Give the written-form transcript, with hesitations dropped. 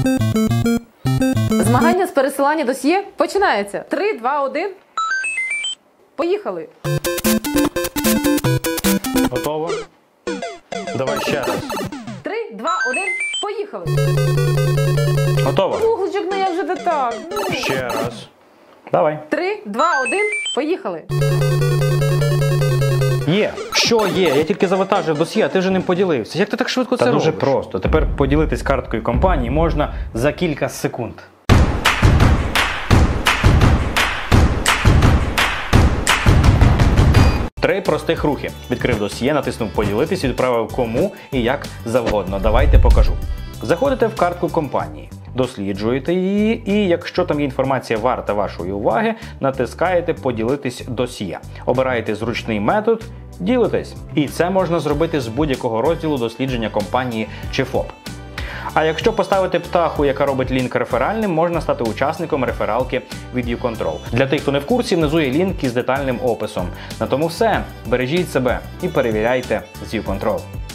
Змагання з пересилання досьє починається. 3, 2, 1. Поїхали. Готово? Давай ще раз. 3, 2, 1. Поїхали. Готово? Вугличок, ну як же ти так? Ще раз. Давай. 3, 2, 1. Поїхали. Є. Що є? Я тільки завантажив досьє, а ти вже ним поділився. Як ти так швидко це Це робиш? дуже просто. Тепер поділитись карткою компанії можна за кілька секунд. Три простих рухи. Відкрив досьє, натиснув поділитись, відправив кому і як завгодно. Давайте покажу. Заходите в картку компанії, досліджуєте її і якщо там є інформація варта вашої уваги, натискаєте поділитись досьє. Обираєте зручний метод, ділитесь. І це можна зробити з будь-якого розділу дослідження компанії чи ФОП. А якщо поставити птаху, яка робить лінк реферальним, можна стати учасником рефералки від YouControl. Для тих, хто не в курсі, внизу є лінк із детальним описом. На тому все. Бережіть себе і перевіряйте з YouControl.